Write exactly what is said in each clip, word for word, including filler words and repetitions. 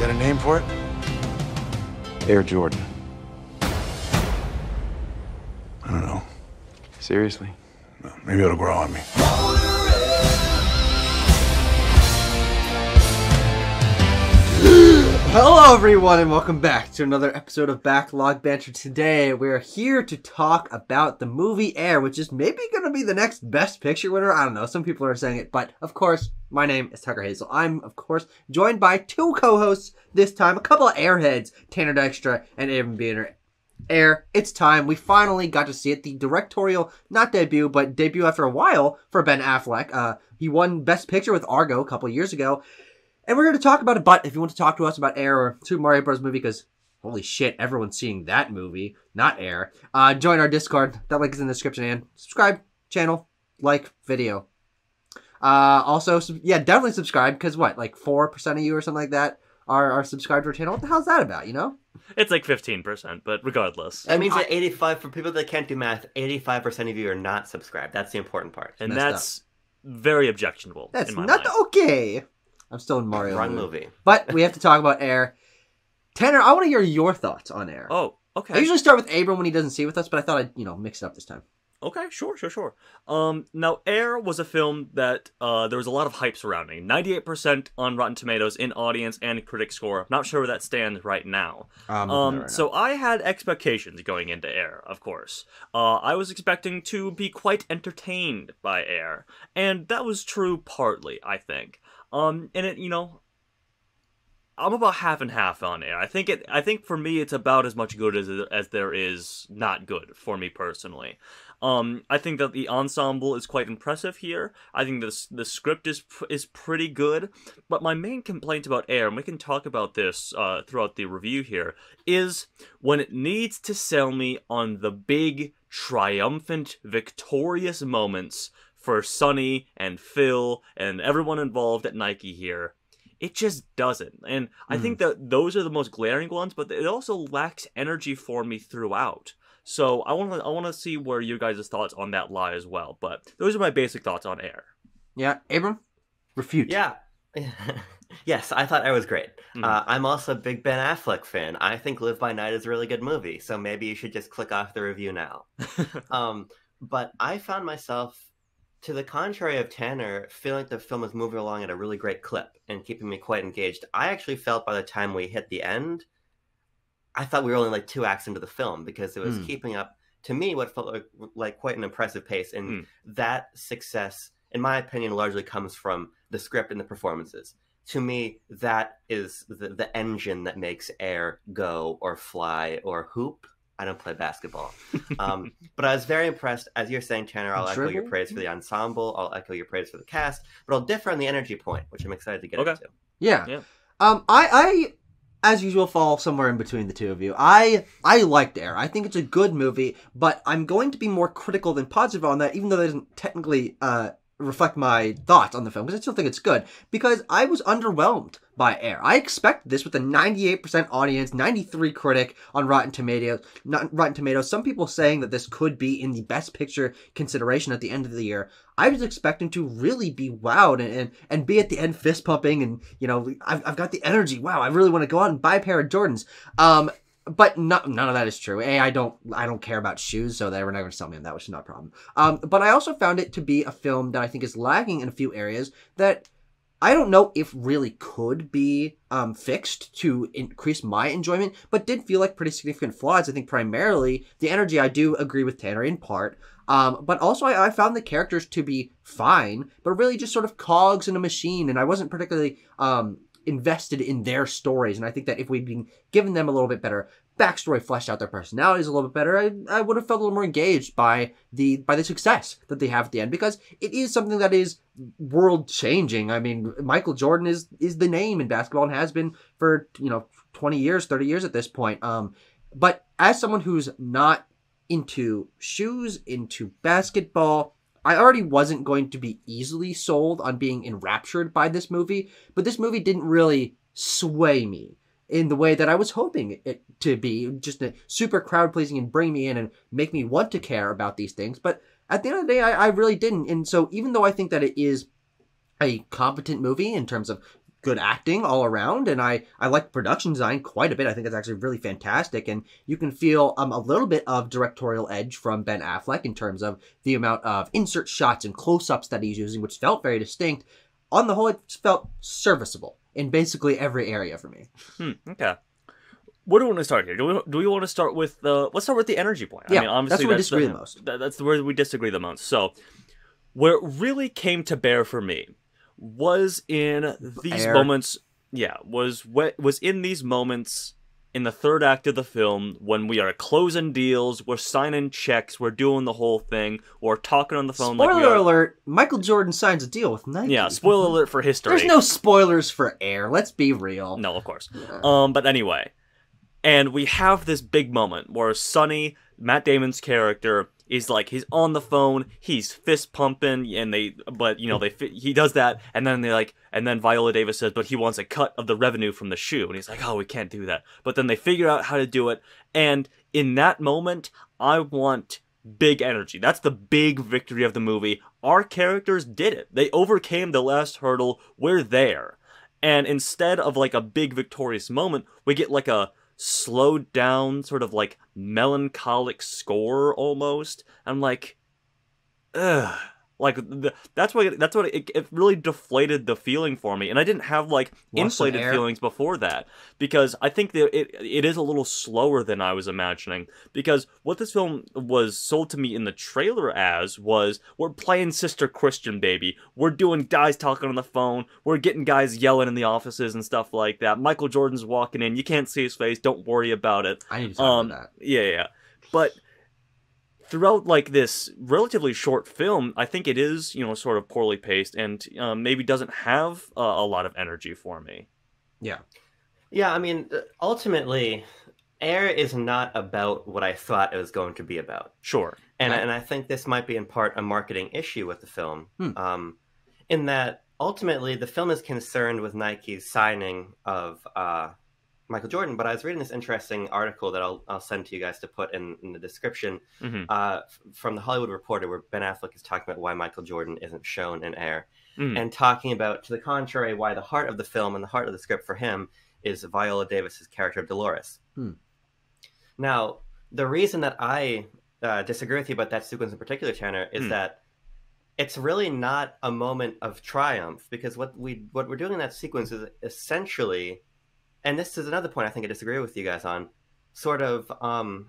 got a name for it? Air Jordan. I don't know. Seriously? Well, maybe it'll grow on me. Hello everyone and welcome back to another episode of Backlog Banter. Today we're here to talk about the movie Air, which is maybe going to be the next Best Picture winner. I don't know, some people are saying it, but of course, my name is Tucker Hazel. I'm, of course, joined by two co-hosts this time, a couple of airheads, Tanner Dykstra and Abram Banter. Air, it's time. We finally got to see it. The directorial, not debut, but debut after a while for Ben Affleck. Uh, he won Best Picture with Argo a couple years ago. And we're here to talk about it, but if you want to talk to us about Air or Super Mario Bros. Movie, because holy shit, everyone's seeing that movie, not Air, uh, join our Discord. That link is in the description, and subscribe, channel, like, video. Uh, also, yeah, definitely subscribe, because what, like four percent of you or something like that are, are subscribed to our channel? What the hell's that about, you know? It's like fifteen percent, but regardless. That means that eighty-five, for people that can't do math, eighty-five percent of you are not subscribed. That's the important part. And that's up. Very objectionable. That's in my not mind. Okay. I'm still in Mario. Wrong movie. But we have to talk about Air. Tanner, I want to hear your thoughts on Air. Oh, okay. I usually start with Abram when he doesn't see with us, but I thought I'd, you know, mix it up this time. Okay, sure, sure, sure. Um, now, Air was a film that uh, there was a lot of hype surrounding. ninety-eight percent on Rotten Tomatoes in audience and critic score. Not sure where that stands right now. Um, um, right so now. I had expectations going into Air, of course. Uh, I was expecting to be quite entertained by Air. And that was true partly, I think. Um, and it, you know... I'm about half and half on Air. I think it. I think for me, it's about as much good as as there is not good for me personally. Um, I think that the ensemble is quite impressive here. I think the the script is is pretty good. But my main complaint about Air, and we can talk about this uh, throughout the review here, is when it needs to sell me on the big, triumphant, victorious moments for Sonny and Phil and everyone involved at Nike here. It just doesn't. And I mm. think that those are the most glaring ones, but it also lacks energy for me throughout. So I want to I want to see where you guys' thoughts on that lie as well. But those are my basic thoughts on Air. Yeah, Abram? Refute. Yeah. Yes, I thought Air was great. Mm. Uh, I'm also a big Ben Affleck fan. I think Live by Night is a really good movie, so maybe you should just click off the review now. um, but I found myself... to the contrary of Tanner, feeling like the film is moving along at a really great clip and keeping me quite engaged. I actually felt by the time we hit the end, I thought we were only like two acts into the film because it was mm. keeping up, to me, what felt like, like quite an impressive pace. And mm. that success, in my opinion, largely comes from the script and the performances. To me, that is the, the engine that makes Air go or fly or hoop. I don't play basketball. Um, but I was very impressed. As you're saying, Tanner, I'll echo your praise for the ensemble. I'll echo your praise for the cast. But I'll differ on the energy point, which I'm excited to get okay. into. Yeah. yeah. Um, I, I, as usual, fall somewhere in between the two of you. I, I liked Air. I think it's a good movie, but I'm going to be more critical than positive on that, even though that doesn't technically uh, reflect my thoughts on the film, because I still think it's good, because I was underwhelmed by Air. I expected this with a ninety-eight percent audience, ninety-three critic on Rotten Tomatoes. Not Rotten Tomatoes. Some people saying that this could be in the Best Picture consideration at the end of the year. I was expecting to really be wowed and and, and be at the end fist pumping and, you know, I've, I've got the energy. Wow, I really want to go out and buy a pair of Jordans. Um, But no, none of that is true. A, I don't, I don't care about shoes, so they were never going to sell me on that, which is not a problem. Um, but I also found it to be a film that I think is lagging in a few areas that I don't know if really could be um, fixed to increase my enjoyment, but did feel like pretty significant flaws. I think primarily the energy, I do agree with Tanner in part, um, but also I, I found the characters to be fine, but really just sort of cogs in a machine, and I wasn't particularly um, invested in their stories. And I think that if we'd been given them a little bit better backstory, fleshed out their personalities a little bit better, I, I would have felt a little more engaged by the by the success that they have at the end, because it is something that is world changing. I mean, Michael Jordan is is the name in basketball and has been for, you know, twenty years, thirty years at this point. Um, but as someone who's not into shoes, into basketball, I already wasn't going to be easily sold on being enraptured by this movie, but this movie didn't really sway me in the way that I was hoping it to be, just a super crowd pleasing and bring me in and make me want to care about these things. But at the end of the day, I, I really didn't. And so even though I think that it is a competent movie in terms of good acting all around, and I, I like production design quite a bit. I think it's actually really fantastic, and you can feel um, a little bit of directorial edge from Ben Affleck in terms of the amount of insert shots and close-ups that he's using, which felt very distinct. On the whole, it felt serviceable in basically every area for me. Hmm, okay. Where do we want to start here? Do we, do we want to start with the... Let's start with the energy point. Yeah, I mean, obviously that's where we that's disagree the, the most. That, that's where we disagree the most. So, where it really came to bear for me was in these Air. moments... Yeah, was what was in these moments in the third act of the film when we are closing deals, we're signing checks, we're doing the whole thing, we're talking on the phone. Spoiler like we are... alert, Michael Jordan signs a deal with Nike. Yeah, spoiler alert for history. There's no spoilers for Air, let's be real. No, of course. Um, but anyway, and we have this big moment where Sonny, Matt Damon's character, is like, he's on the phone, he's fist pumping, and they, but you know, they, he does that, and then they like, and then Viola Davis says, but he wants a cut of the revenue from the shoe, and he's like, oh, we can't do that. But then they figure out how to do it, and in that moment, I want big energy. That's the big victory of the movie. Our characters did it. They overcame the last hurdle. We're there. And instead of like a big victorious moment, we get like a slowed down, sort of like melancholic score almost. I'm like, ugh. Like the, that's what that's what it, it really deflated the feeling for me, and I didn't have like Lost some inflated air. feelings before that, because I think that it it is a little slower than I was imagining. Because what this film was sold to me in the trailer as was, we're playing Sister Christian, baby. We're doing guys talking on the phone. We're getting guys yelling in the offices and stuff like that. Michael Jordan's walking in. You can't see his face. Don't worry about it. I need to talk Um, about that. yeah, yeah, but. Throughout, like, this relatively short film, I think it is, you know, sort of poorly paced and um, maybe doesn't have uh, a lot of energy for me. Yeah. Yeah, I mean, ultimately, Air is not about what I thought it was going to be about. Sure. And, Right. and I think this might be in part a marketing issue with the film, Hmm. um, in that ultimately the film is concerned with Nike's signing of uh, Michael Jordan. But I was reading this interesting article that I'll, I'll send to you guys to put in, in the description Mm-hmm. uh, f- from the Hollywood Reporter, where Ben Affleck is talking about why Michael Jordan isn't shown in Air. Mm. And talking about, to the contrary, why the heart of the film and the heart of the script for him is Viola Davis's character of Dolores. Hmm. Now, the reason that I uh, disagree with you about that sequence in particular, Tanner, is Hmm. that it's really not a moment of triumph, because what we what we're doing in that sequence is essentially, and this is another point I think I disagree with you guys on, sort of um,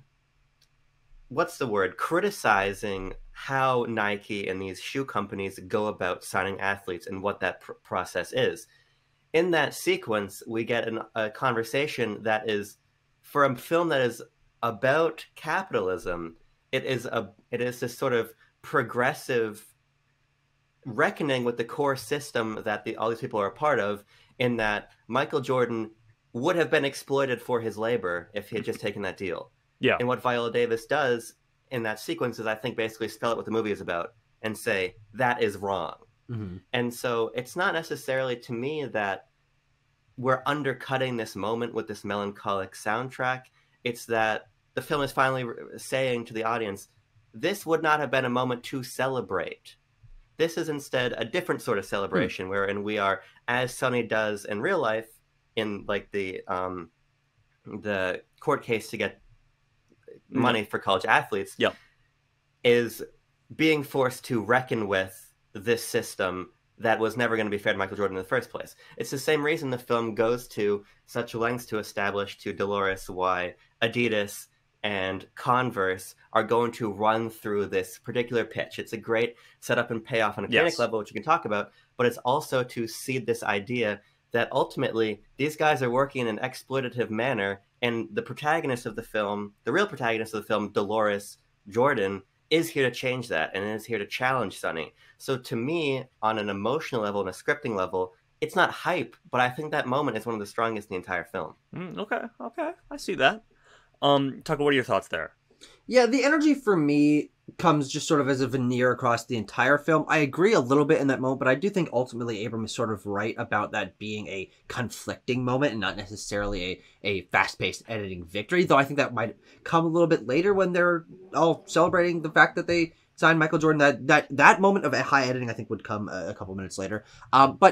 what's the word? Criticizing how Nike and these shoe companies go about signing athletes and what that pr- process is. In that sequence, we get an, a conversation that is, for a film that is about capitalism, it is a it is this sort of progressive reckoning with the core system that the, all these people are a part of, in that Michael Jordan would have been exploited for his labor if he had just taken that deal. Yeah. And what Viola Davis does in that sequence is, I think, basically spell out what the movie is about and say, that is wrong. Mm-hmm. And so it's not necessarily to me that we're undercutting this moment with this melancholic soundtrack. It's that the film is finally saying to the audience, this would not have been a moment to celebrate. This is instead a different sort of celebration, hmm. wherein we are, as Sonny does in real life, in like the um, the court case to get money for college athletes, Yep. is being forced to reckon with this system that was never going to be fair to Michael Jordan in the first place. It's the same reason the film goes to such lengths to establish to Dolores why Adidas and Converse are going to run through this particular pitch. It's a great setup and payoff on a mechanic Yes. level, which you can talk about, but it's also to seed this idea that ultimately these guys are working in an exploitative manner, and the protagonist of the film, the real protagonist of the film, Dolores Jordan, is here to change that and is here to challenge Sonny. So to me, on an emotional level and a scripting level, it's not hype, but I think that moment is one of the strongest in the entire film. Mm, okay, okay, I see that. Um, Tucker, what are your thoughts there? Yeah, the energy for me comes just sort of as a veneer across the entire film. I agree a little bit in that moment, but I do think ultimately Abram is sort of right about that being a conflicting moment and not necessarily a, a fast-paced editing victory, though I think that might come a little bit later when they're all celebrating the fact that they signed Michael Jordan. That that, that moment of high editing, I think, would come a, a couple minutes later. Um, but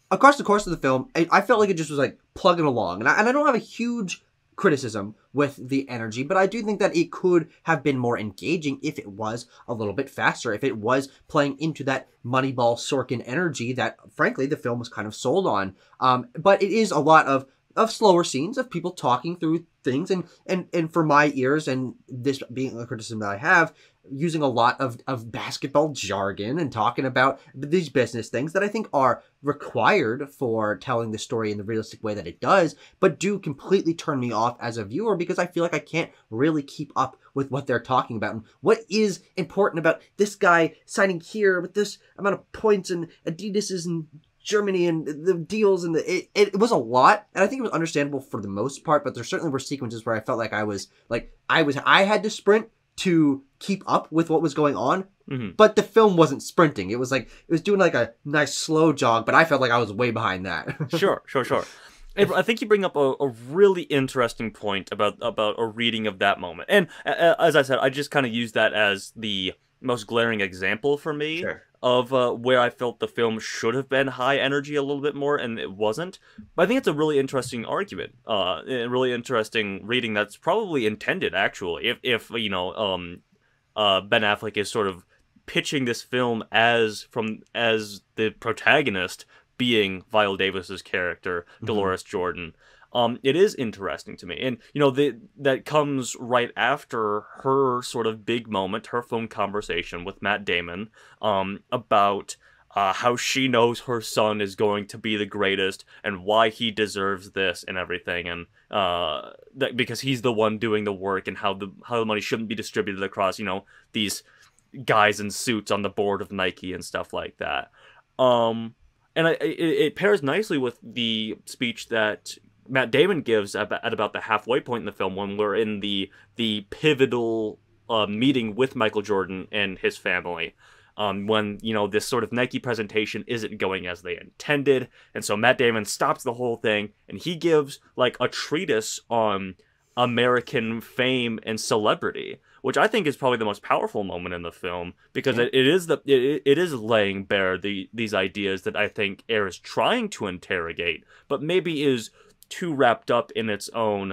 across the course of the film, I, I felt like it just was like plugging along, and I, and I don't have a huge criticism with the energy, but I do think that it could have been more engaging if it was a little bit faster, if it was playing into that Moneyball Sorkin energy that, frankly, the film was kind of sold on. Um, but it is a lot of of slower scenes of people talking through things, and and and for my ears, and this being a criticism that I have, using a lot of, of basketball jargon and talking about these business things that I think are required for telling the story in the realistic way that it does, but do completely turn me off as a viewer because I feel like I can't really keep up with what they're talking about. And what is important about this guy signing here with this amount of points, and Adidas is in Germany, and the deals, and the, it, it was a lot, and I think it was understandable for the most part, but there certainly were sequences where I felt like I was, like, I was, I had to sprint to keep up with what was going on, mm-hmm. but the film wasn't sprinting. It was like, it was doing like a nice slow jog, but I felt like I was way behind that. Sure, sure, sure. I think you bring up a, a really interesting point about, about a reading of that moment. And uh, as I said, I just kind of use that as the most glaring example for me sure. of uh, where I felt the film should have been high energy a little bit more, and it wasn't. But I think it's a really interesting argument, uh, a really interesting reading that's probably intended, actually. If, if you know, um, uh, Ben Affleck is sort of pitching this film as from as the protagonist being Viola Davis's character, Dolores mm-hmm. Jordan. Um, it is interesting to me. And, you know, the, that comes right after her sort of big moment, her phone conversation with Matt Damon, um, about uh, how she knows her son is going to be the greatest and why he deserves this and everything. And uh, that because he's the one doing the work, and how the, how the money shouldn't be distributed across, you know, these guys in suits on the board of Nike and stuff like that. Um, and I, it, it pairs nicely with the speech that Matt Damon gives at, at about the halfway point in the film, when we're in the the pivotal uh, meeting with Michael Jordan and his family, um, when, you know, this sort of Nike presentation isn't going as they intended, and so Matt Damon stops the whole thing, and he gives like a treatise on American fame and celebrity, which I think is probably the most powerful moment in the film, because yeah. it, it is the it, it is laying bare the these ideas that I think Air is trying to interrogate, but maybe is too wrapped up in its own,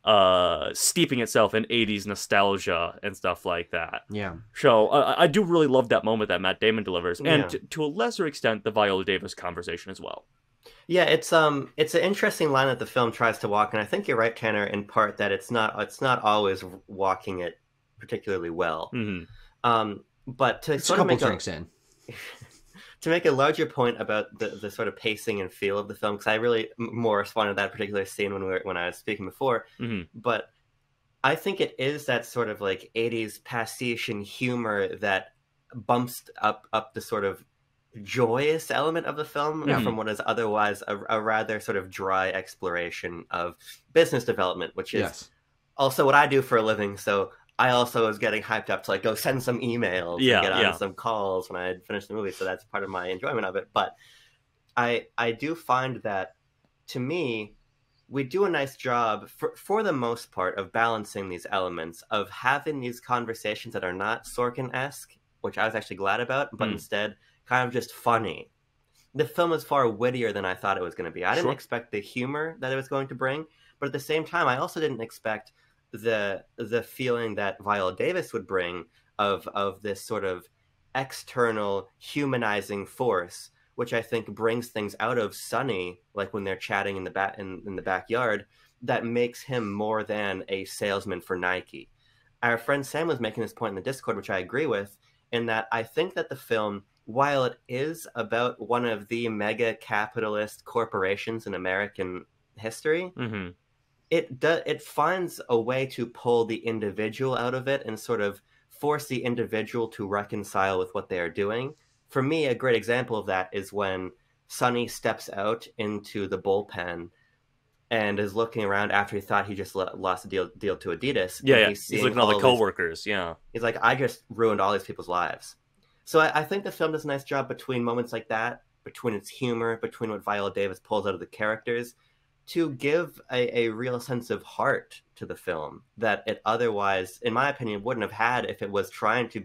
uh, steeping itself in eighties nostalgia and stuff like that. Yeah. So uh, I do really love that moment that Matt Damon delivers, and yeah. t- to a lesser extent, the Viola Davis conversation as well. Yeah, it's um, it's an interesting line that the film tries to walk, and I think you're right, Tanner, in part that it's not it's not always walking it particularly well. Mm-hmm. Um, but to it's sort a of couple make drinks a, in. to make a larger point about the, the sort of pacing and feel of the film, because I really more responded to that particular scene when we were, when I was speaking before. Mm-hmm. But I think it is that sort of like eighties pastiche and humor that bumps up up the sort of joyous element of the film Yeah. from what is otherwise a, a rather sort of dry exploration of business development, which is Yes. also what I do for a living. So I also was getting hyped up to like go send some emails Yeah, and get on yeah. some calls when I had finished the movie. So that's part of my enjoyment of it. But I I do find that, to me, we do a nice job for, for the most part of balancing these elements, of having these conversations that are not Sorkin-esque, which I was actually glad about, but Mm. instead kind of just funny. The film is far wittier than I thought it was going to be. I didn't Sure. expect the humor that it was going to bring, but at the same time, I also didn't expect the the feeling that Viola Davis would bring of of this sort of external humanizing force, which I think brings things out of Sonny, like when they're chatting in the back in, in the backyard, that makes him more than a salesman for Nike. Our friend Sam was making this point in the Discord, which I agree with, in that I think that the film, while it is about one of the mega capitalist corporations in American history, Mm-hmm. it do, it finds a way to pull the individual out of it and sort of force the individual to reconcile with what they are doing. For me, a great example of that is when Sonny steps out into the bullpen and is looking around after he thought he just lost a deal deal to Adidas. Yeah, and yeah. He's, He's looking at all the these- coworkers. Yeah. He's like, I just ruined all these people's lives. So I, I think the film does a nice job between moments like that, between its humor, between what Viola Davis pulls out of the characters, to give a, a real sense of heart to the film that it otherwise, in my opinion, wouldn't have had if it was trying to be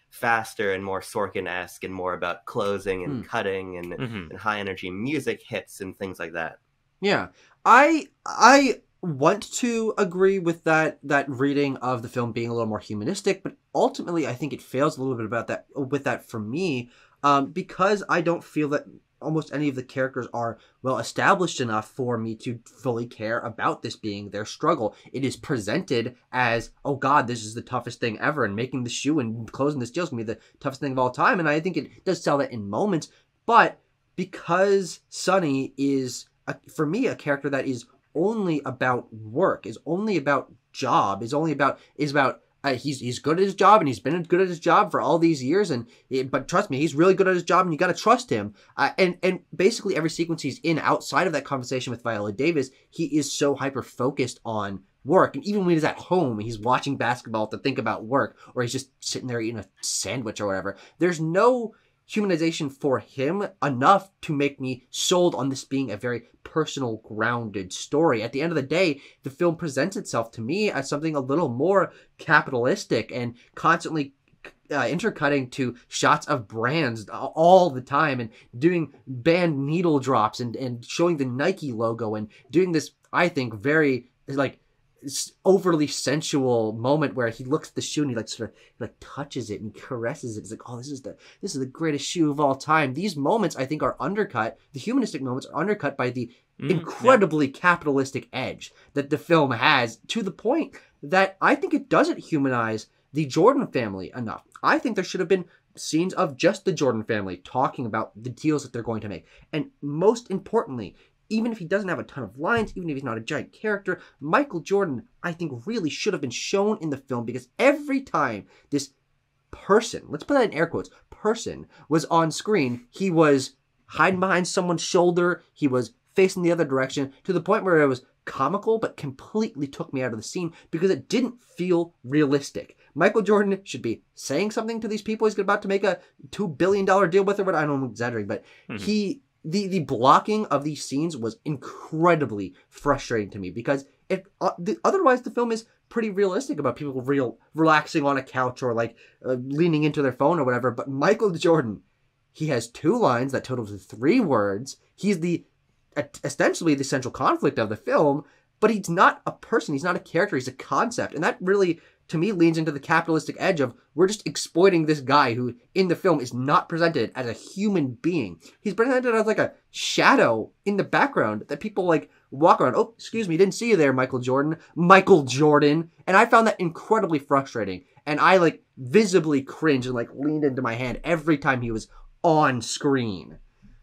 faster and more Sorkin-esque and more about closing and Hmm. cutting and, Mhm. and high energy music hits and things like that. Yeah, I I want to agree with that that reading of the film being a little more humanistic, but ultimately I think it fails a little bit about that with that for me, um, because I don't feel that almost any of the characters are well established enough for me to fully care about this being their struggle. It is presented as, oh God, this is the toughest thing ever, and making the shoe and closing this deal is gonna be the toughest thing of all time, and I think it does sell that in moments, but because Sonny is a, for me, a character that is only about work, is only about job, is only about is about uh, he's he's good at his job and he's been good at his job for all these years, and but trust me, he's really good at his job and you got to trust him. Uh, and and basically every sequence he's in outside of that conversation with Viola Davis, he is so hyper focused on work, and even when he's at home, he's watching basketball to think about work, or he's just sitting there eating a sandwich or whatever. There's no humanization for him enough to make me sold on this being a very personal, grounded story. At the end of the day, the film presents itself to me as something a little more capitalistic and constantly uh, intercutting to shots of brands all the time and doing band needle drops and, and showing the Nike logo and doing this, I think, very like overly sensual moment where he looks at the shoe and he like sort of like touches it and caresses it. It's like, oh, this is the this is the greatest shoe of all time. These moments, I think, are undercut. The humanistic moments are undercut by the mm, incredibly yeah. capitalistic edge that the film has, to the point that I think it doesn't humanize the Jordan family enough. I think there should have been scenes of just the Jordan family talking about the deals that they're going to make, and most importantly, even if he doesn't have a ton of lines, even if he's not a giant character, Michael Jordan, I think, really should have been shown in the film, because every time this person, let's put that in air quotes, person was on screen, he was hiding behind someone's shoulder, he was facing the other direction, to the point where it was comical, but completely took me out of the scene because it didn't feel realistic. Michael Jordan should be saying something to these people he's about to make a two billion dollars deal with, or what, I don't know, I'm exaggerating, but mm-hmm. he... The the blocking of these scenes was incredibly frustrating to me, because it uh, the, otherwise the film is pretty realistic about people real relaxing on a couch or like uh, leaning into their phone or whatever. But Michael Jordan, he has two lines that total to three words. He's the uh, essentially the central conflict of the film, but he's not a person. He's not a character. He's a concept, and that really, to me, leans into the capitalistic edge of we're just exploiting this guy who in the film is not presented as a human being. He's presented as like a shadow in the background that people like walk around. Oh, excuse me, didn't see you there, Michael Jordan. Michael Jordan. And I found that incredibly frustrating. And I like visibly cringed and like leaned into my hand every time he was on screen.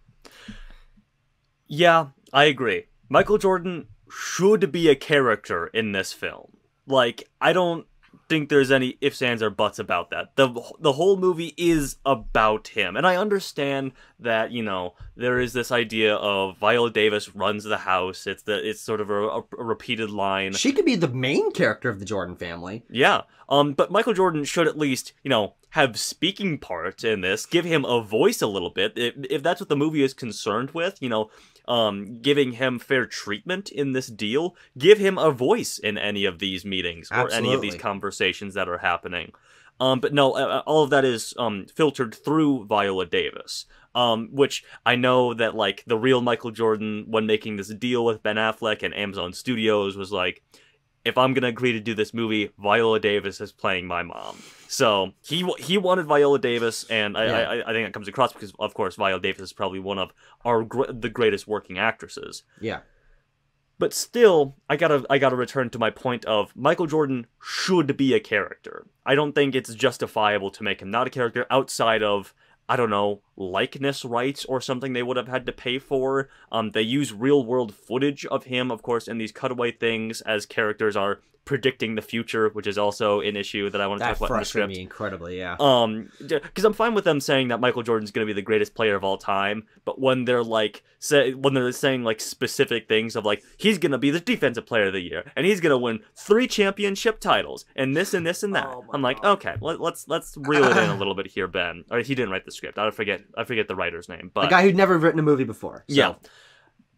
Yeah, I agree. Michael Jordan should be a character in this film. Like, I don't think there's any ifs, ands, or buts about that. The the whole movie is about him. And I understand that, you know, there is this idea of Viola Davis runs the house. It's the it's sort of a, a repeated line. She could be the main character of the Jordan family. Yeah. Um, but Michael Jordan should at least, you know, have speaking parts in this, give him a voice a little bit. If, if that's what the movie is concerned with, you know, um, giving him fair treatment in this deal, give him a voice in any of these meetings or Absolutely. any of these conversations that are happening. Um, but no, uh, all of that is um, filtered through Viola Davis, um, which I know that like the real Michael Jordan, when making this deal with Ben Affleck and Amazon Studios, was like, if I'm gonna agree to do this movie, Viola Davis is playing my mom. So he he wanted Viola Davis, and I, Yeah. I I think that comes across because, of course, Viola Davis is probably one of our gr- the greatest working actresses. Yeah. But still, I gotta I gotta return to my point of Michael Jordan should be a character. I don't think it's justifiable to make him not a character outside of, I don't know, likeness rights or something they would have had to pay for. Um, they use real-world footage of him, of course, in these cutaway things as characters are predicting the future, which is also an issue that I want to That talk about in the frustrated script. me incredibly, yeah. Um, because I'm fine with them saying that Michael Jordan's going to be the greatest player of all time, but when they're like, say, when they're saying like specific things of like, he's going to be the defensive player of the year, and he's going to win three championship titles, and this and this and that, Oh my I'm like, God. okay, let, let's let's reel it in a little bit here, Ben. Or he didn't write the script. I forget I forget the writer's name, but A guy who'd never written a movie before. So. yeah.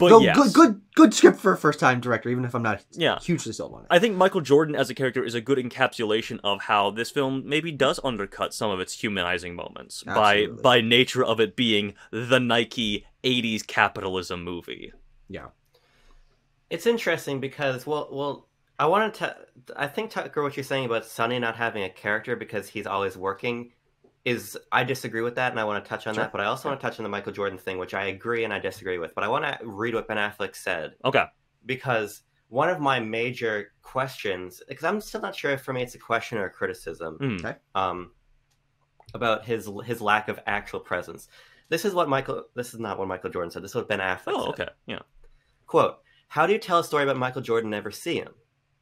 But Though yes. good, good, good script for a first-time director, even if I'm not Yeah. hugely sold on it. I think Michael Jordan as a character is a good encapsulation of how this film maybe does undercut some of its humanizing moments Absolutely. by by nature of it being the Nike eighties capitalism movie. Yeah. It's interesting because, well, well, I want to. I think Tucker, what you're saying about Sonny not having a character because he's always working, is I disagree with that, and I want to touch on Sure. that. But I also Sure. want to touch on the Michael Jordan thing, which I agree and I disagree with. But I want to read what Ben Affleck said Okay. because one of my major questions, because I'm still not sure if for me it's a question or a criticism, Mm. Okay. um, about his his lack of actual presence. This is what Michael. This is not what Michael Jordan said. This is what Ben Affleck Oh, said. okay. Yeah. Quote, how do you tell a story about Michael Jordan and never see him?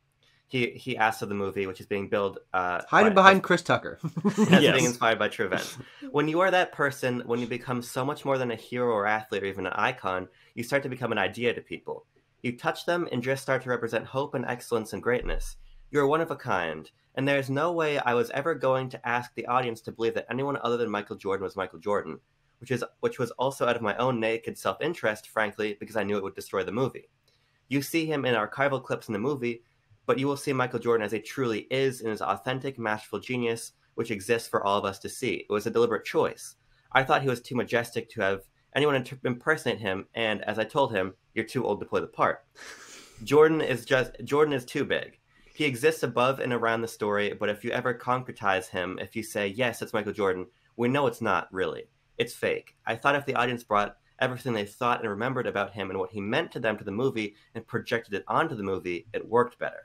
He he asked of the movie, which is being billed... Uh, Hiding by, behind Chris Tucker. as Yes. being inspired by true events. When you are that person, when you become so much more than a hero or athlete or even an icon, you start to become an idea to people. You touch them and just start to represent hope and excellence and greatness. You are one of a kind, and there is no way I was ever going to ask the audience to believe that anyone other than Michael Jordan was Michael Jordan, which is which was also out of my own naked self-interest, frankly, because I knew it would destroy the movie. You see him in archival clips in the movie, but you will see Michael Jordan as he truly is in his authentic, masterful genius, which exists for all of us to see. It was a deliberate choice. I thought he was too majestic to have anyone inter- impersonate him, and as I told him, you're too old to play the part. Jordan is just Jordan is too big. He exists above and around the story, but if you ever concretize him, if you say, yes, it's Michael Jordan, we know it's not, really. It's fake. I thought if the audience brought everything they thought and remembered about him and what he meant to them to the movie and projected it onto the movie, it worked better.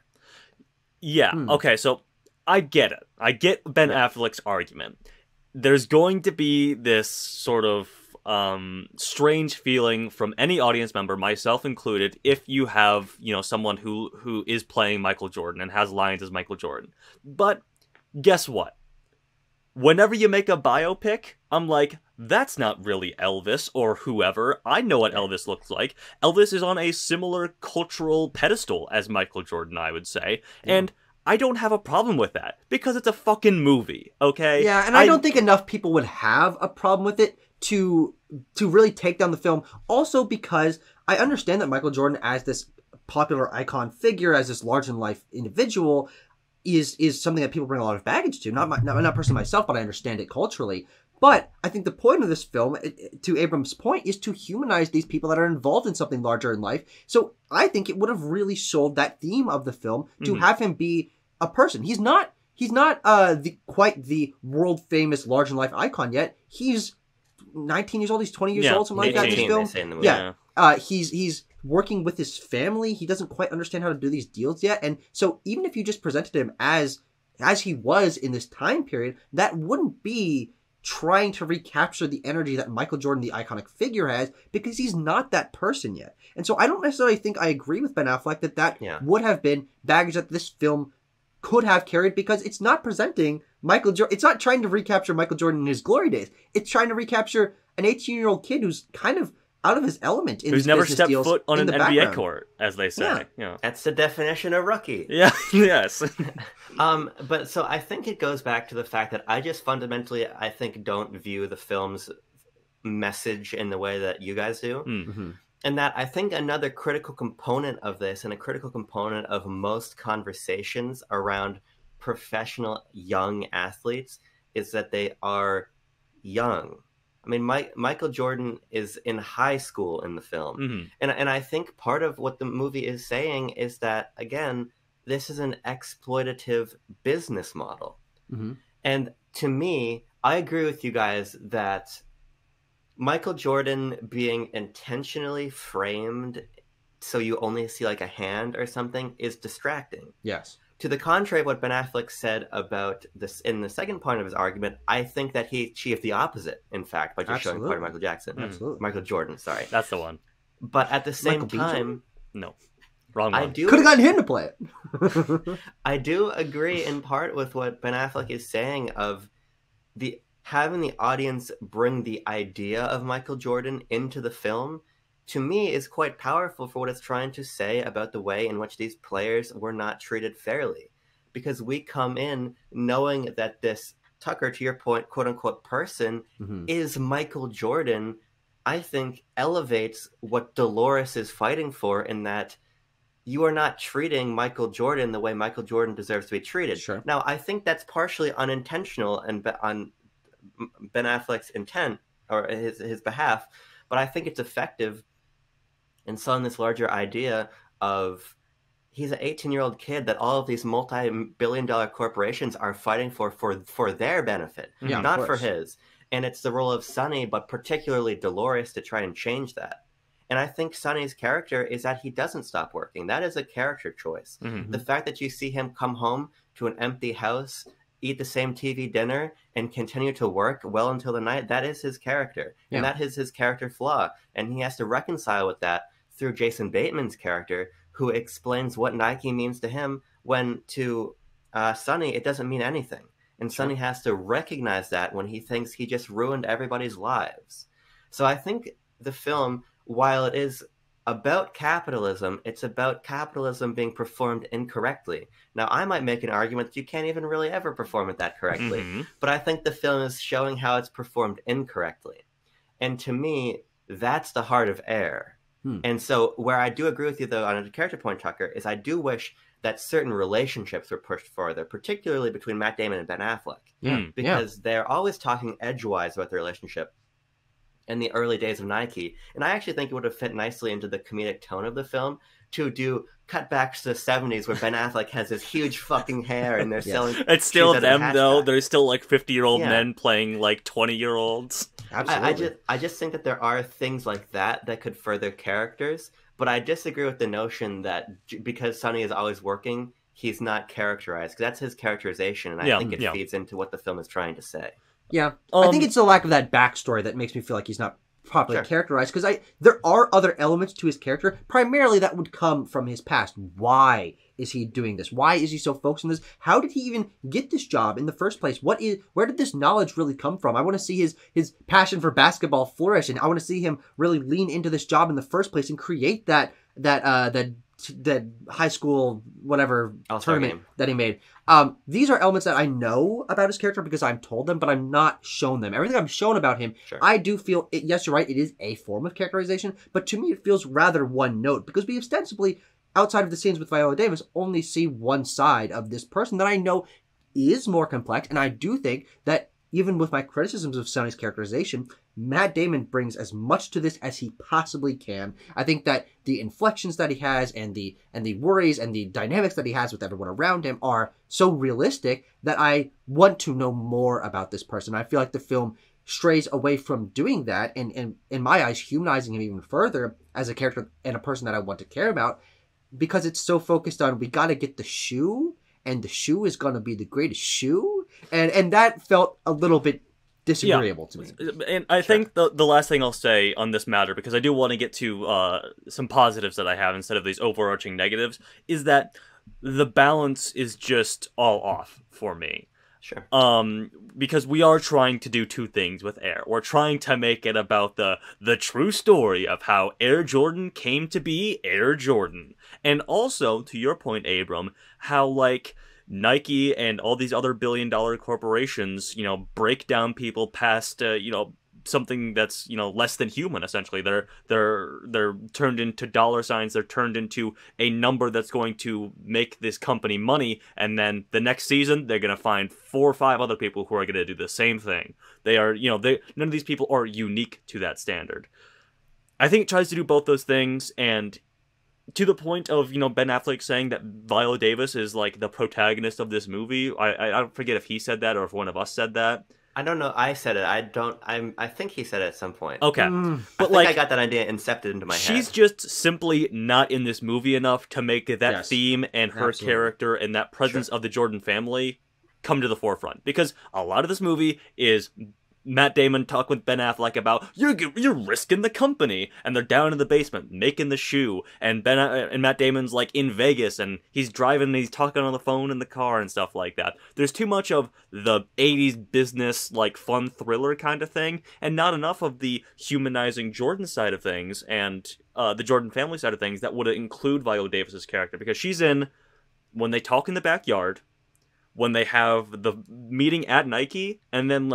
Yeah, Hmm. okay, so I get it. I get Ben Yeah. Affleck's argument. There's going to be this sort of um, strange feeling from any audience member, myself included, if you have, you know, someone who, who is playing Michael Jordan and has lines as Michael Jordan. But guess what? Whenever you make a biopic, I'm like, that's not really Elvis or whoever. I know what Elvis looks like. Elvis is on a similar cultural pedestal as Michael Jordan, I would say. And I don't have a problem with that because it's a fucking movie, okay? Yeah, and I, don't think enough people would have a problem with it to to really take down the film. Also because I understand that Michael Jordan as this popular icon figure, as this large-in-life individual, is is something that people bring a lot of baggage to. Not my, not, not personally myself, but I understand it culturally. But I think the point of this film, to Abram's point, is to humanize these people that are involved in something larger in life. So I think it would have really sold that theme of the film to Mhm. have him be a person. He's not he's not uh the quite the world famous large in life icon yet. He's nineteen years old. He's twenty years Yeah, old, something like that in this eighteen, film. they say in the movie. Yeah. Uh, he's he's working with his family. He doesn't quite understand how to do these deals yet, and so even if you just presented him as as he was in this time period, that wouldn't be trying to recapture the energy that Michael Jordan, the iconic figure, has, because he's not that person yet. And so I don't necessarily think I agree with Ben Affleck that that Yeah. would have been baggage that this film could have carried, because it's not presenting Michael Jordan. It's not trying to recapture Michael Jordan in his glory days. It's trying to recapture an eighteen-year-old kid who's kind of out of his element in Who's these never business stepped deals foot on in an the N B A background. court, as they say. Yeah. Yeah. That's the definition of rookie. Yeah, yes. Um, but so I think it goes back to the fact that I just fundamentally, I think, don't view the film's message in the way that you guys do. Mm. Mm-hmm. And that I think another critical component of this, and a critical component of most conversations around professional young athletes, is that they are young. I mean, Mike, Michael Jordan is in high school in the film. Mhm. And, and I think part of what the movie is saying is that, again, this is an exploitative business model. Mm-hmm. And to me, I agree with you guys that Michael Jordan being intentionally framed so you only see like a hand or something is distracting. Yes. To the contrary of what Ben Affleck said about this in the second part of his argument, I think that he achieved the opposite, in fact, by just showing part of Absolutely. Michael Jackson. Absolutely. Michael Jordan, sorry. That's the one. But at the same Michael B. Jordan? time, No. Wrong I one. do Could have gotten him to play it. I do agree in part with what Ben Affleck is saying of the having the audience bring the idea of Michael Jordan into the film, to me, is quite powerful for what it's trying to say about the way in which these players were not treated fairly. Because we come in knowing that this, Tucker, to your point, quote-unquote person, Mm-hmm. is Michael Jordan, I think, elevates what Dolores is fighting for, in that you are not treating Michael Jordan the way Michael Jordan deserves to be treated. Sure. Now, I think that's partially unintentional and on Ben Affleck's intent or his his behalf, but I think it's effective in selling this larger idea of he's an eighteen-year-old kid that all of these multi-billion dollar corporations are fighting for for, for their benefit, Yeah, not of for course. his. And it's the role of Sonny, but particularly Dolores, to try and change that. And I think Sonny's character is that he doesn't stop working. That is a character choice. Mhm. The fact that you see him come home to an empty house, eat the same T V dinner, and continue to work well until the night, that is his character. Yeah. And that is his character flaw. And he has to reconcile with that through Jason Bateman's character, who explains what Nike means to him, when to uh, Sonny, it doesn't mean anything. And Sure. Sonny has to recognize that when he thinks he just ruined everybody's lives. So I think the film, while it is about capitalism, it's about capitalism being performed incorrectly. Now, I might make an argument that you can't even really ever perform it that correctly, Mhm. but I think the film is showing how it's performed incorrectly. And to me, that's the heart of Air. Hmm. And so where I do agree with you, though, on a character point, Tucker, is I do wish that certain relationships were pushed further, particularly between Matt Damon and Ben Affleck. Yeah. Mm. Because they're always talking edgewise about the relationship in the early days of Nike. And I actually think it would have fit nicely into the comedic tone of the film to do cutbacks to the seventies where Ben Affleck has this huge fucking hair and they're Yes. selling It's still shoes out of a them though. hatchback. They're still like fifty-year-old Yeah. men playing like twenty-year-olds. Absolutely. I, I just I just think that there are things like that that could further characters, but I disagree with the notion that j- because Sonny is always working, he's not characterized, because that's his characterization, and I Yeah, think it yeah. feeds into what the film is trying to say. Yeah, I think Um, it's the lack of that backstory that makes me feel like he's not properly Sure. characterized. Because I, there are other elements to his character, primarily that would come from his past. Why is he doing this? Why is he so focused on this? How did he even get this job in the first place? What is? Where did this knowledge really come from? I want to see his his passion for basketball flourish, and I want to see him really lean into this job in the first place and create that that uh that that high school whatever All-Star tournament game. that he made. Um, these are elements that I know about his character because I'm told them, but I'm not shown them. Everything I'm shown about him, Sure. I do feel, it, yes, you're right, it is a form of characterization, but to me it feels rather one note because we ostensibly, outside of the scenes with Viola Davis, only see one side of this person that I know is more complex, and I do think that even with my criticisms of Sonny's characterization, Matt Damon brings as much to this as he possibly can. I think that the inflections that he has and the and the worries and the dynamics that he has with everyone around him are so realistic that I want to know more about this person. I feel like the film strays away from doing that and, and in my eyes, humanizing him even further as a character and a person that I want to care about because it's so focused on we got to get the shoe and the shoe is going to be the greatest shoe. And and that felt a little bit disagreeable to me. And I think the the last thing I'll say on this matter, because I do want to get to uh, some positives that I have instead of these overarching negatives, is that the balance is just all off for me. Sure. Um, because we are trying to do two things with Air. We're trying to make it about the the true story of how Air Jordan came to be Air Jordan. And also, to your point, Abram, how, like, Nike and all these other billion dollar corporations, you know, break down people past, uh, you know, something that's, you know, less than human, essentially. They're they're they're turned into dollar signs. They're turned into a number that's going to make this company money, and then the next season they're gonna find four or five other people who are gonna do the same thing. They are, you know, they none of these people are unique to that standard. I think it tries to do both those things, and to the point of, you know, Ben Affleck saying that Viola Davis is like the protagonist of this movie. I I, I don't forget if he said that or if one of us said that. I don't know. I said it. I don't. I'm. I think he said it at some point. Okay, Mm, I but think like I got that idea incepted into my she's head. just simply not in this movie enough to make that Yes. theme and her Absolutely. character and that presence of the Jordan family come to the forefront. Because a lot of this movie is Matt Damon talk with Ben Affleck about you're you're risking the company, and they're down in the basement making the shoe, and Ben and Matt Damon's like in Vegas, and he's driving, and he's talking on the phone in the car and stuff like that. There's too much of the eighties business like fun thriller kind of thing, and not enough of the humanizing Jordan side of things and uh, the Jordan family side of things that would include Viola Davis's character, because she's in when they talk in the backyard, when they have the meeting at Nike, and then like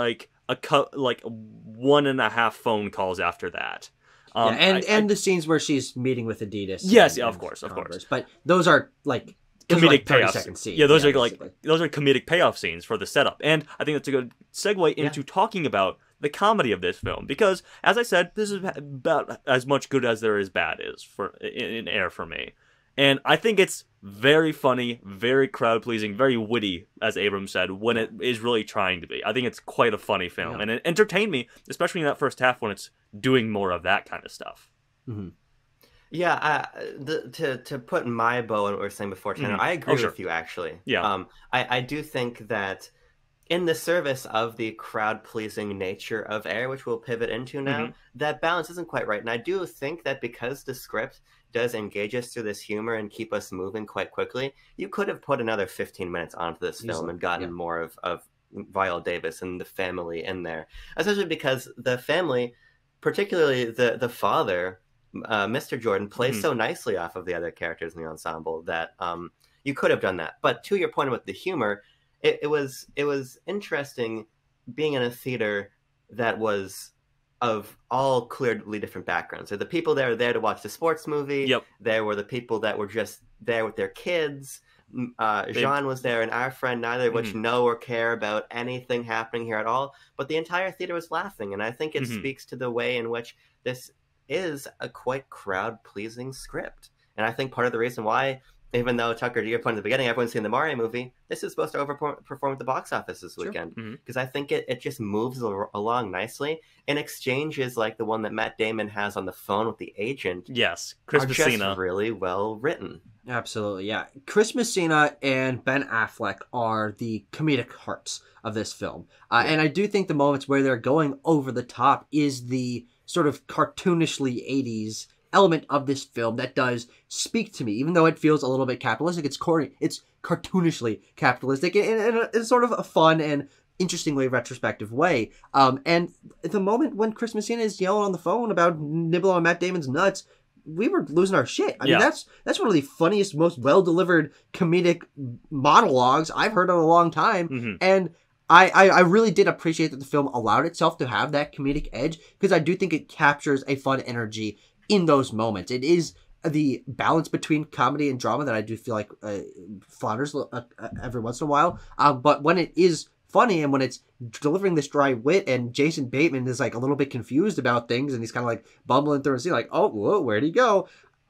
a cu- like one and a half phone calls after that. Um, yeah, and I, and I, the scenes where she's meeting with Adidas. Yes, and, yeah, of and course, of Converse. course. But those are like those comedic are like thirty payoff second scenes. scenes. Yeah, those yeah, are basically. like those are comedic payoff scenes for the setup, and I think that's a good segue into Yeah. talking about the comedy of this film because, as I said, this is about as much good as there is bad is for in, in Air for me, and I think it's very funny, very crowd pleasing, very witty, as Abram said, when it is really trying to be. I think it's quite a funny film, Yeah. and it entertained me, especially in that first half when it's doing more of that kind of stuff. Mm-hmm. Yeah, uh, the, to to put my bow on what we were saying before, Tanner, Mhm. I agree Oh, sure. with you, actually. Yeah. Um, I, I do think that in the service of the crowd-pleasing nature of Air, which we'll pivot into now, Mhm. that balance isn't quite right. And I do think that because the script does engage us through this humor and keep us moving quite quickly, you could have put another fifteen minutes onto this film Easily, and gotten yeah. more of, of Viola Davis and the family in there. Especially because the family, particularly the, the father... Uh, Mister Jordan plays Mhm. so nicely off of the other characters in the ensemble that um, you could have done that. But to your point about the humor, it, it was it was interesting being in a theater that was of all clearly different backgrounds. So the people that were there to watch the sports movie. Yep. There were the people that were just there with their kids. Uh, They- Jean was there, and our friend, neither of which Mhm. know or care about anything happening here at all. But the entire theater was laughing, and I think it Mhm. speaks to the way in which this is a quite crowd-pleasing script. And I think part of the reason why, even though, Tucker, to your point at the beginning, everyone's seen the Mario movie, this is supposed to overperform at the box office this Sure. weekend. Mhm. Because I think it, it just moves al- along nicely. And exchanges like the one that Matt Damon has on the phone with the agent Yes, Chris are Messina. just really well written. Absolutely, yeah. Chris Messina and Ben Affleck are the comedic hearts of this film. Uh, Yeah. And I do think the moments where they're going over the top is the sort of cartoonishly eighties element of this film that does speak to me. Even though it feels a little bit capitalistic, it's corny, it's cartoonishly capitalistic in, in, a, in sort of a fun and interestingly retrospective way. Um, and the moment when Chris Messina is yelling on the phone about nibbling on Matt Damon's nuts, we were losing our shit. I Yeah. mean, that's that's one of the funniest, most well-delivered comedic monologues I've heard in a long time. Mhm. And I, I, I really did appreciate that the film allowed itself to have that comedic edge, because I do think it captures a fun energy in those moments. It is the balance between comedy and drama that I do feel like uh, flounders uh, uh, every once in a while. Um, but when it is funny and when it's delivering this dry wit, and Jason Bateman is like a little bit confused about things, and he's kind of like bumbling through and see like, oh, whoa, where'd he go?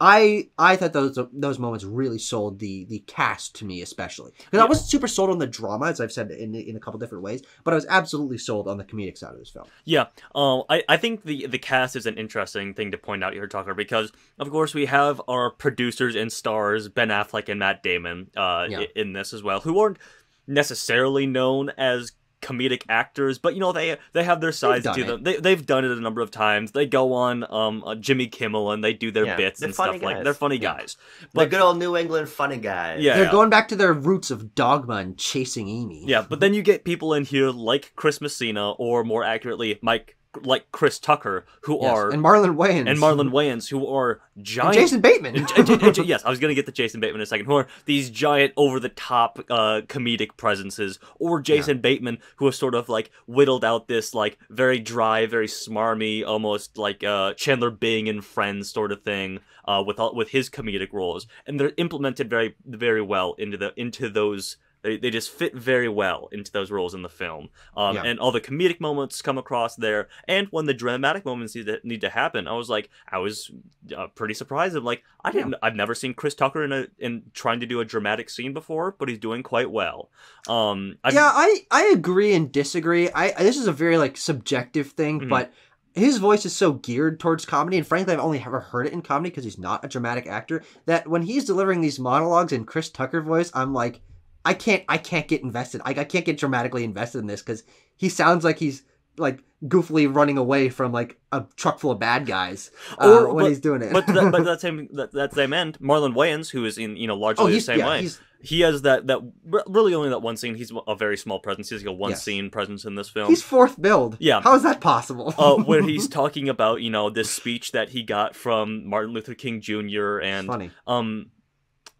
I I thought those those moments really sold the the cast to me, especially because Yeah. I wasn't super sold on the drama, as I've said in in a couple different ways, but I was absolutely sold on the comedic side of this film. Yeah, um, I, I think the, the cast is an interesting thing to point out here, Tucker, because, of course, we have our producers and stars, Ben Affleck and Matt Damon, uh, Yeah. i- in this as well, who aren't necessarily known as comedic actors, but, you know, they they have their sides done to it. them. They, they've done it a number of times. They go on um, uh, Jimmy Kimmel, and they do their Yeah, bits they're and funny stuff like guys. They're funny Yeah. guys. The But, good old New England funny guys. Yeah. They're going back to their roots of Dogma and chasing Amy. yeah, but then you get people in here like Chris Messina, or more accurately, Mike, like Chris Tucker, who Yes, are... and Marlon Wayans and Marlon Wayans, who are and giant... Jason Bateman. and- and- and- and- yes, I was going to get to Jason Bateman in a second. Who are these giant, over-the-top uh, comedic presences. Or Jason Bateman, who has sort of, like, whittled out this, like, very dry, very smarmy, almost like uh, Chandler Bing and Friends sort of thing uh, with all, with his comedic roles. And they're implemented very very well into the into those... They, they just fit very well into those roles in the film. Um, Yeah. And all the comedic moments come across there. And when the dramatic moments need to, need to happen, I was like, I was uh, pretty surprised. I'm like, I didn't, I've never seen Chris Tucker in a in trying to do a dramatic scene before, but he's doing quite well. Um, I've, Yeah, I, I agree and disagree. I This is a very like subjective thing, Mhm. but his voice is so geared towards comedy, and frankly, I've only ever heard it in comedy because he's not a dramatic actor, that when he's delivering these monologues in Chris Tucker voice, I'm like, I can't I can't get invested. I, I can't get dramatically invested in this because he sounds like he's like goofily running away from like a truck full of bad guys uh, Or- when but- he's doing it. but that, but that same that, that same end, Marlon Wayans, who is in you know largely oh, the he's same yeah, way. he's He has that that really only that one scene. He's a very small presence. He's like a one Yes. scene presence in this film. he's fourth build. Yeah. How is that possible? uh, where he's talking about you know this speech that he got from Martin Luther King Junior and Funny. um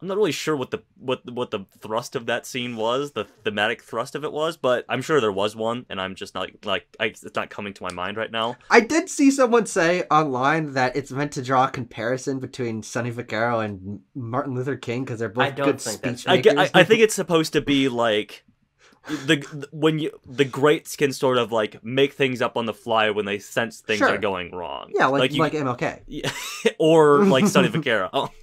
I'm not really sure what the what the- what the thrust of that scene was, the thematic thrust of it was, but I'm sure there was one, and I'm just not like I, it's not coming to my mind right now. I did see someone say online that it's meant to draw a comparison between Sonny Vaccaro and Martin Luther King because they're both I don't good think speech that's- I, makers. get, I, I think it's supposed to be like the when you the greats can sort of like make things up on the fly when they sense things Sure. are going wrong. yeah, like you, like M L K. Yeah, or like Sonny Vaccaro.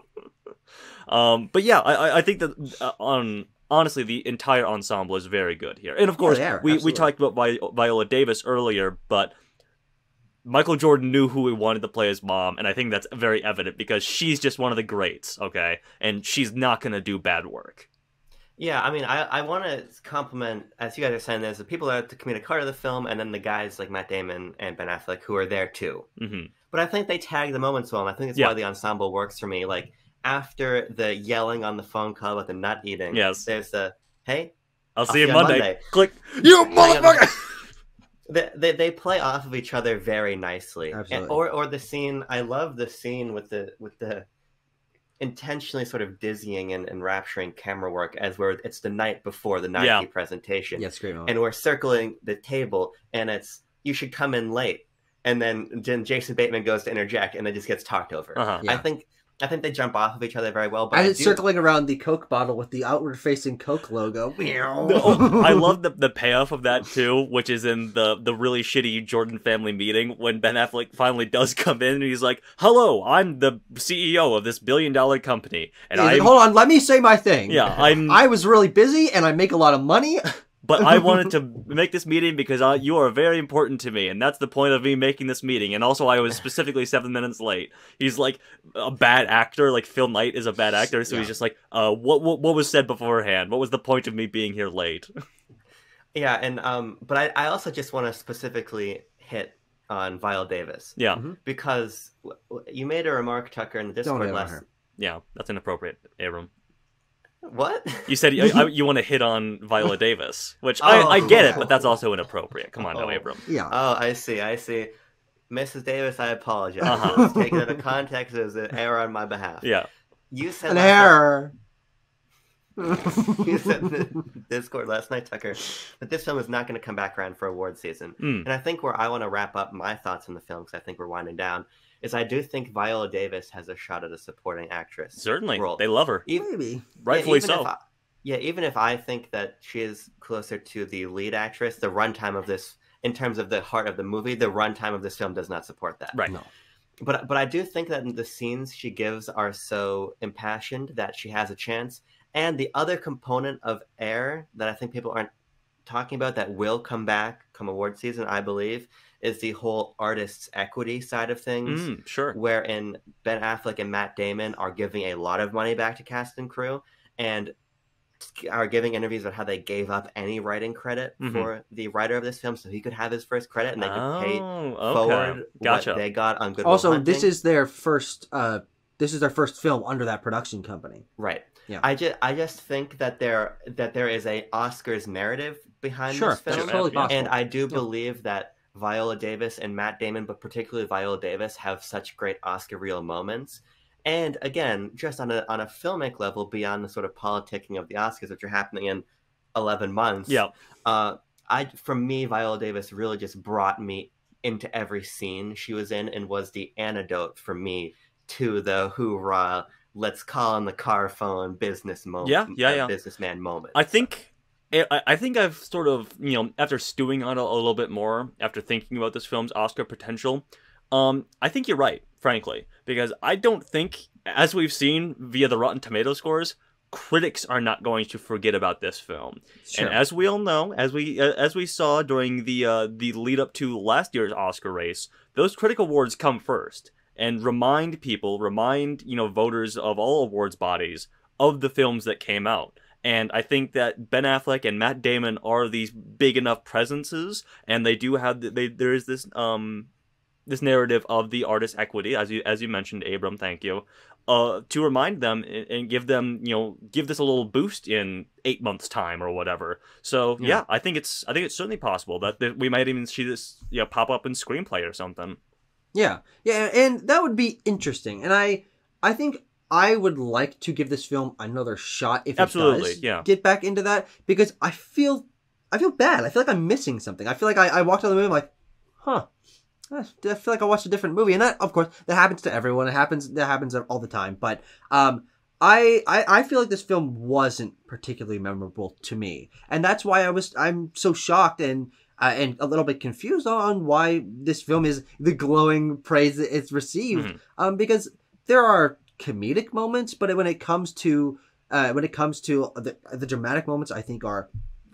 um, but yeah, I I- I think that uh, on honestly the entire ensemble is very good here, and of course they are, we we absolutely. talked about Vi- Viola Davis earlier, but Michael Jordan knew who he wanted to play his mom, and I think that's very evident because she's just one of the greats, okay, and she's not gonna do bad work. Yeah, I mean, I, I want to compliment, as you guys are saying, there's the people that are the comedic heart of the film, and then the guys like Matt Damon and Ben Affleck who are there too. hmm But I think they tag the moments well, and I think that's Yeah. why the ensemble works for me. Like, after the yelling on the phone call about the nut eating, Yes. there's the, hey, I'll see see you you Monday. Monday. Click. You Hang on. motherfucker! they, they, they play off of each other very nicely. And, Absolutely. or or the scene, I love the scene with the with the intentionally sort of dizzying and, and rapturing camera work as where it's the night before the Nike Yeah. presentation. Yeah, scream on. And we're circling the table, and it's, you should come in late. And then, then Jason Bateman goes to interject, and then just gets talked over. Uh-huh. Yeah. I think I think they jump off of each other very well. But And I it's do, circling around the Coke bottle with the outward-facing Coke logo. No, I love the the payoff of that too, which is in the the really shitty Jordan family meeting when Ben Affleck finally does come in and he's like, "Hello, I'm the C E O of this billion dollar company, and He's like, I hold on, let me say my thing. yeah I'm I was really busy and I make a lot of money. but I wanted to make this meeting because I, you are very important to me, and that's the point of me making this meeting. And also, I was specifically seven minutes late." He's like a bad actor, like Phil Knight is a bad actor, so Yeah. he's just like, "Uh, what what what was said beforehand? What was the point of me being here late?" yeah, and um, but I, I also just want to specifically hit on Viola Davis Yeah, Mhm. because w- w- you made a remark, Tucker, in the Don't Discord hit on last. her. yeah, that's inappropriate, Abram. What? You said you, I- you want to hit on Viola Davis, which Oh. I, I get it, but that's also inappropriate. Come on now, Oh. Abram. Yeah. Oh, I see, I see. Missus Davis, I apologize. Uh-huh. Let's take it out of context as an error on my behalf. Yeah. You said An last error. night, you said in the Discord last night, Tucker, that this film is not going to come back around for award season. Mm. And I think where I want to wrap up my thoughts on the film, because I think we're winding down, is I do think Viola Davis has a shot at a supporting actress. Certainly. role. They love her. Even, Maybe. Rightfully yeah, even so. if I- yeah, even if I think that she is closer to the lead actress, the runtime of this, in terms of the heart of the movie, the runtime of this film does not support that. Right. No. But but I do think that the scenes she gives are so impassioned that she has a chance. And the other component of Air that I think people aren't talking about that will come back come award season, I believe, is the whole artist's equity side of things, Mm, sure. wherein Ben Affleck and Matt Damon are giving a lot of money back to cast and crew, and are giving interviews about how they gave up any writing credit Mhm. for the writer of this film so he could have his first credit and they could pay Oh, okay. forward Gotcha. what they got on Good Will Also, Hunting. this is their first. Uh, this is their first film under that production company. right. Yeah. I just I just think that there that there is a Oscars narrative behind Sure, this that's film, totally Yeah. possible. and I do believe that Viola Davis and Matt Damon, but particularly Viola Davis, have such great Oscar reel moments. And again, just on a on a filmic level, beyond the sort of politicking of the Oscars, which are happening in eleven months. Yeah. Uh, I for me, Viola Davis really just brought me into every scene she was in, and was the antidote for me to the hoorah, let's call on the car phone business moment. Yeah, yeah, uh, yeah. businessman moment. I think I I think I've sort of, you know, after stewing on it a little bit more, after thinking about this film's Oscar potential, um, I think you're right, frankly, because I don't think, as we've seen via the Rotten Tomato scores, critics are not going to forget about this film. Sure. And as we all know, as we uh, as we saw during the uh, the lead up to last year's Oscar race, those critic awards come first and remind people, remind, you know, voters of all awards bodies of the films that came out. And I think that Ben Affleck and Matt Damon are these big enough presences, and they do have the, they there is this um this narrative of the artist equity, as you as you mentioned, Abram. Thank you. Uh, to remind them and, and give them, you know, give this a little boost in eight months' time or whatever. So yeah, Yeah. I think it's I think it's certainly possible that, that we might even see this, you know, pop up in screenplay or something. Yeah, yeah, and that would be interesting. And I, I think I would like to give this film another shot if it Absolutely, does yeah. get back into that, because I feel I feel bad. I feel like I'm missing something. I feel like I, I walked out of the movie like, huh. I feel like I watched a different movie, and that, of course, that happens to everyone. It happens. That happens all the time. But um, I, I I feel like this film wasn't particularly memorable to me, and that's why I was I'm so shocked and uh, and a little bit confused on why this film is the glowing praise that it's received. Mhm. Um, because there are comedic moments, but when it comes to uh, when it comes to the the dramatic moments, I think are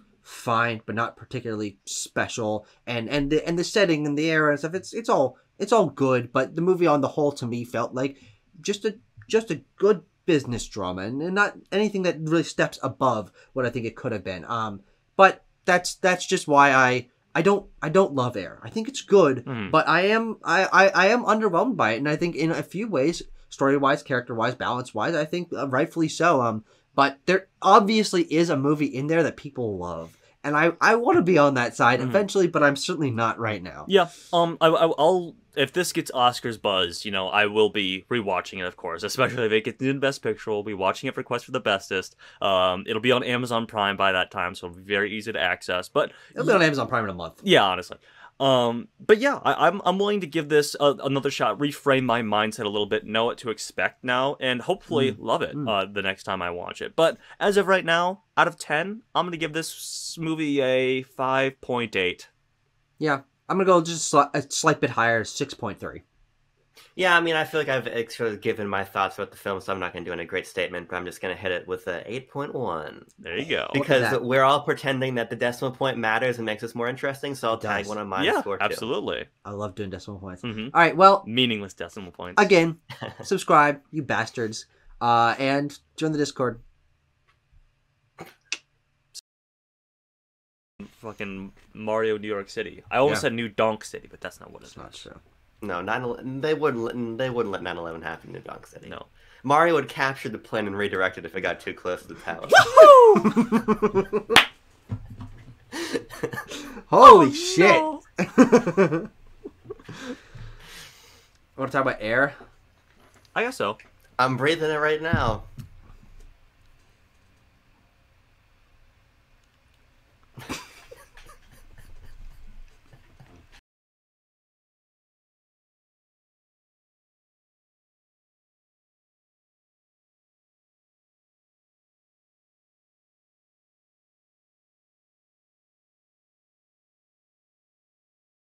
fine, but not particularly special. And and the and the setting and the era and stuff, it's it's all it's all good. But the movie on the whole, to me, felt like just a just a good business drama, and, and not anything that really steps above what I think it could have been. Um, but that's that's just why I. I don't I don't love Air. I think it's good, Mhm. but I am I, I, I am underwhelmed by it, and I think in a few ways, story wise, character wise, balance wise, I think uh, rightfully so. Um, but there obviously is a movie in there that people love, and I, I want to be on that side Mhm. eventually, but I'm certainly not right now. Yeah, um, I, I, I'll if this gets Oscars buzz, you know, I will be rewatching it, of course. Especially if it gets in Best Picture, we'll be watching it for Quest for the Bestest. Um, it'll be on Amazon Prime by that time, so it'll be very easy to access. But It'll be on Amazon Prime in a month. yeah, honestly. Um, but yeah, I, I'm I'm willing to give this a, another shot, reframe my mindset a little bit, know what to expect now, and hopefully love it uh, the next time I watch it. But as of right now, out of ten, I'm gonna give this movie a five point eight. Yeah, I'm gonna go just sli- a slight bit higher, six point three. Yeah, I mean, I feel like I've ex- sort of given my thoughts about the film, so I'm not going to do any great statement, but I'm just going to hit it with a eight point one. There you go. Because that. we're all pretending that the decimal point matters and makes us more interesting, so I'll It tag does. one on my yeah, score too. absolutely. I love doing decimal points. hmm All right, well, Meaningless decimal points. again, subscribe, you bastards, uh, and join the Discord. Fucking Mario New York City. I almost Yeah. said New Donk City, but that's not what It's it's not true. No, nine eleven, they wouldn't let, they wouldn't let nine eleven happen in New Donk City. No. Mario would capture the plane and redirect it if it got too close to the tower. Holy Oh, shit! no. Want to talk about Air? I guess so. I'm breathing it right now.